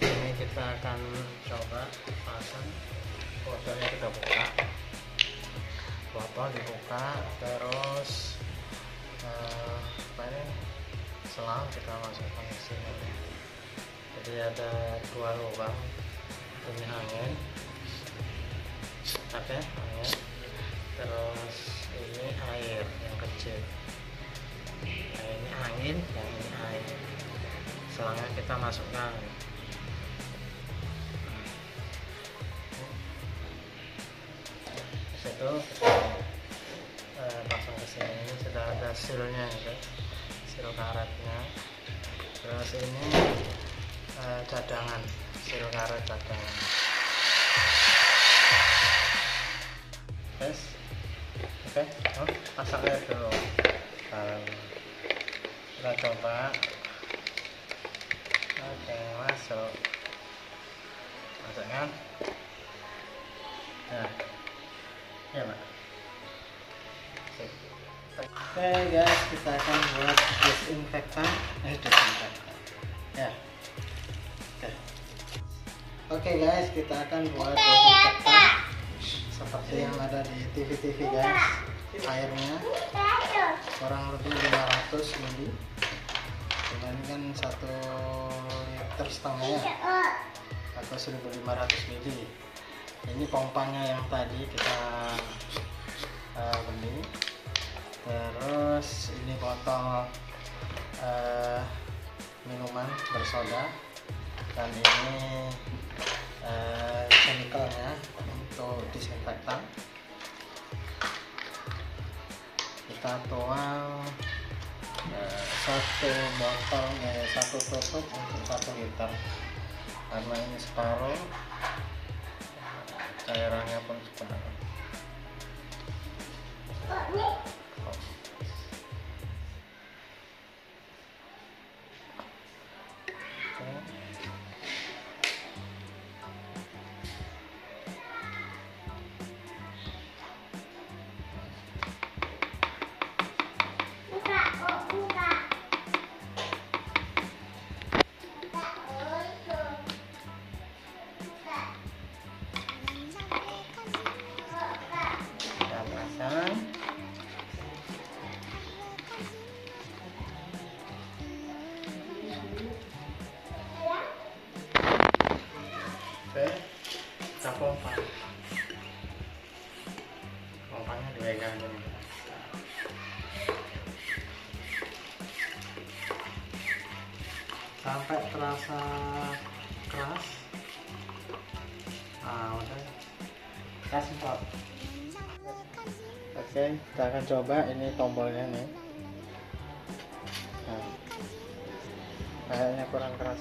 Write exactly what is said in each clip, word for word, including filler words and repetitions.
Ini kita akan coba pasang botolnya. Kita buka botol, dibuka, terus uh, apa ini selang kita masukkan ke sini. Jadi ada dua lubang, ini angin, oke, angin, terus ini air yang kecil. Nah, ini angin, yang ini air. Selangnya kita masukkan. Itu kita eh, pasang ke sini. Ini sudah ada sealnya, gitu, seal karetnya. Terus ini eh, cadangan, seal karet cadangan. Yes. Oke, okay. Oh, pasang air dulu. Nah, kita coba. Oke, okay, masuk, masuk kan? Nah. Ya, Pak. Oke okay, guys, kita akan buat disinfektan eh disinfektan ya. Oke okay. Oke okay, guys, kita akan buat disinfektan seperti yang ada di T V T V guys. Airnya kurang lebih lima ratus mili. Ini kan satu liter setengah ya, atau seribu lima ratus mili. Ini pompanya yang tadi kita uh, beli. Terus ini botol uh, minuman bersoda, dan ini uh, chemicalnya untuk disinfektan. Kita tuang uh, satu botol, eh, satu tutup untuk satu liter, karena ini separuh, cairannya pun separuh. Kita pompa, pompanya dipegang gini sampai terasa keras. Nah, udah kita semprot. Oke, kita akan coba. Ini tombolnya nih. Nah, kayaknya kurang keras.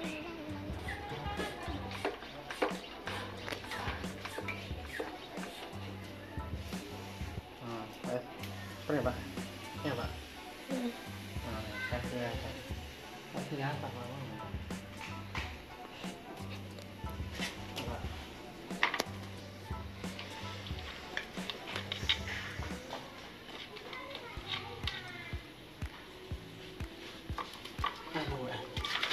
Spray, Pak. Ya, Pak. Hmm. Nah, kasih apa? Kasih apa, Pak? Pak. Aduh, ya.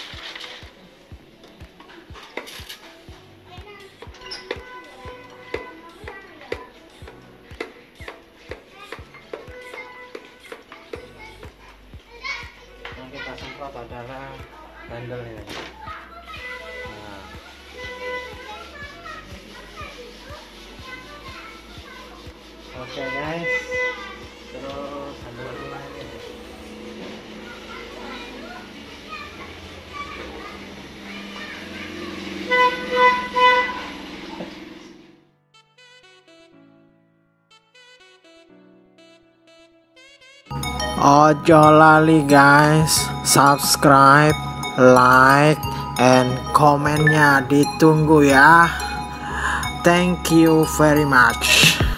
Kita semprot adalah bandel ini. Nah. Oke guys, terus ambil lagi. Ojo lali guys, subscribe, like, and komennya ditunggu ya. Thank you very much.